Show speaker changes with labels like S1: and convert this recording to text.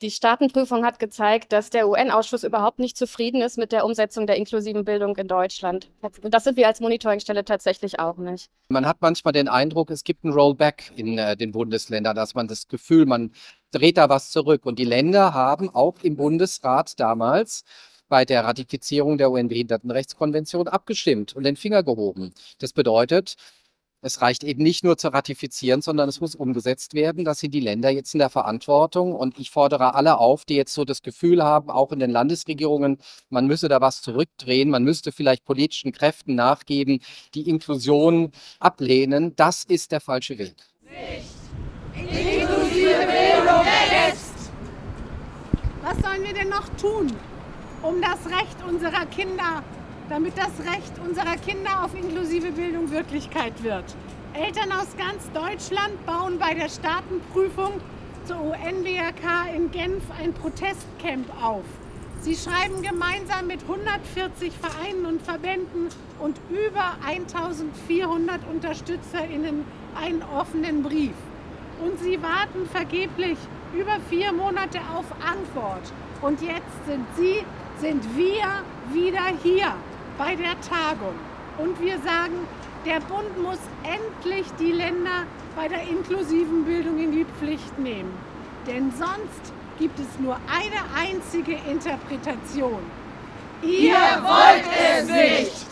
S1: Die Staatenprüfung hat gezeigt, dass der UN-Ausschuss überhaupt nicht zufrieden ist mit der Umsetzung der inklusiven Bildung in Deutschland. Und das sind wir als Monitoringstelle tatsächlich auch nicht.
S2: Man hat manchmal den Eindruck, es gibt ein Rollback in den Bundesländern, dass man das Gefühl, man dreht da was zurück. Und die Länder haben auch im Bundesrat damals bei der Ratifizierung der UN-Behindertenrechtskonvention abgestimmt und den Finger gehoben. Das bedeutet, es reicht eben nicht nur zu ratifizieren, sondern es muss umgesetzt werden. Das sind die Länder jetzt in der Verantwortung. Und ich fordere alle auf, die jetzt so das Gefühl haben, auch in den Landesregierungen, man müsse da was zurückdrehen, man müsste vielleicht politischen Kräften nachgeben, die Inklusion ablehnen. Das ist der falsche Weg.
S3: Inklusive Bildung jetzt! Was sollen wir denn noch tun, um das Recht unserer Kinder, damit das Recht unserer Kinder auf inklusive Bildung Wirklichkeit wird? Eltern aus ganz Deutschland bauen bei der Staatenprüfung zur UN-BRK in Genf ein Protestcamp auf. Sie schreiben gemeinsam mit 140 Vereinen und Verbänden und über 1400 UnterstützerInnen einen offenen Brief. Und sie warten vergeblich über 4 Monate auf Antwort. Und jetzt sind wir wieder hier bei der Tagung. Und wir sagen, der Bund muss endlich die Länder bei der inklusiven Bildung in die Pflicht nehmen. Denn sonst gibt es nur eine einzige Interpretation. Ihr wollt es nicht!